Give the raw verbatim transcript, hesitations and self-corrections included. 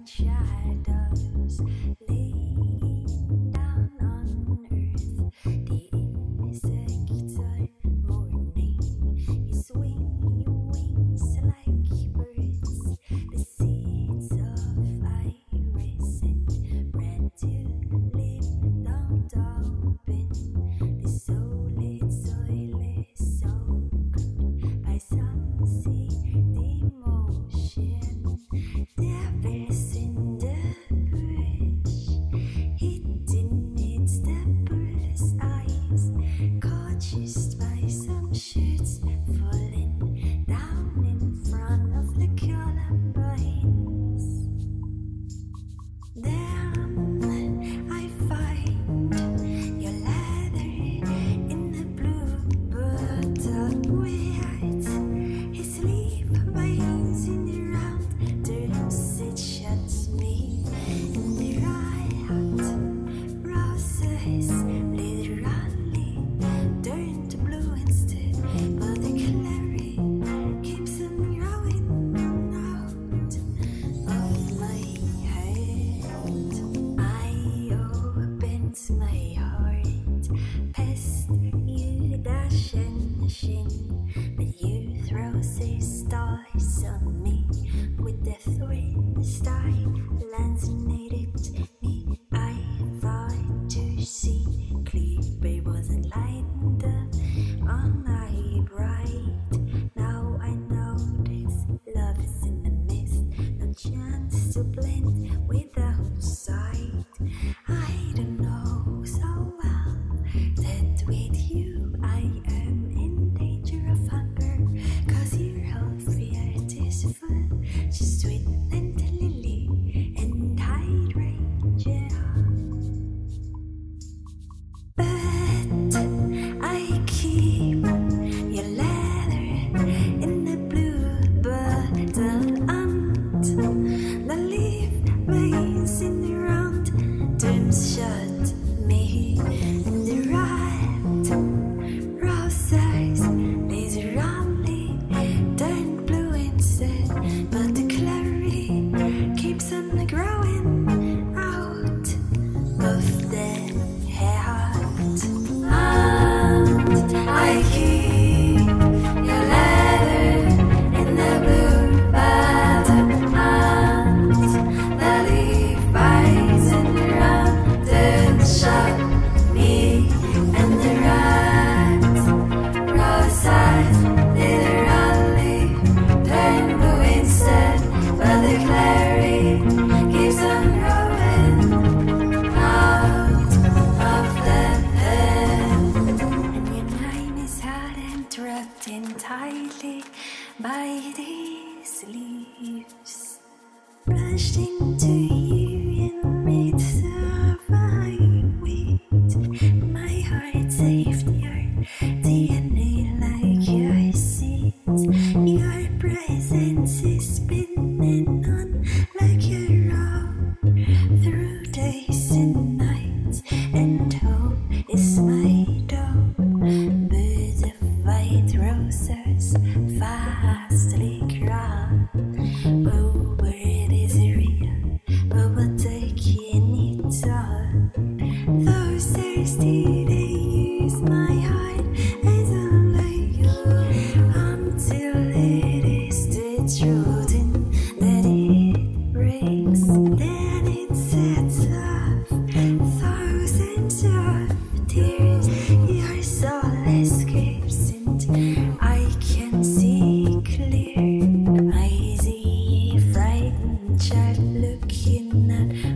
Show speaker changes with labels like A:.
A: shadows laying down on earth. The insects are mourning. You swing your wings like birds. The seeds of iris and red tulip don't open. The soul is soil is soaked by some sea emotion. Devils in the bush, hidden its devil's eyes, caught just by some shoots falling down in front of the columbines. Then I find your leather in the blue bottle weird. His sleep veins in the round turns it shuts me in the right. Roses literally turn to blue instead, but the clary keeps on growing out of my head. I opened my heart past you dash and shin, but you throw six stars on me with the thread star lancinated me. I thought to see clear, but it wasn't lightened up on my bright. Now I know this love is in the mist, no chance to blend without sight. I don't know so well that with you I am in danger of hunger, cause your whole heart is full, just sweet and lily and hydrangea. But I keep your leather in the blue bottle and the leaf veins in the round turns shut me in the right. Roses literally turn blue instead, but the clary keeps on growing out of the heart. And I keep your leather in the blue bottle and the leaf veins in the round turn shut me and the right. Roses literally turn blue instead, but the clary keeps on growing out of the head. And your mind is hard and trapped entirely by these leaves, brushed into you and made survive with my heart saved your D N A like your seeds. Your presence is spinning on like your own through days and nights, and hope is my dawn. Birds of white roses fastly cry. Oh, word is real, but we're taking it all. Those thirsty they use my heart as a layer until it is the truth that it breaks. Then it sets off thousands of tears. Your soul escapes and I can see clear. I see a frightened child looking at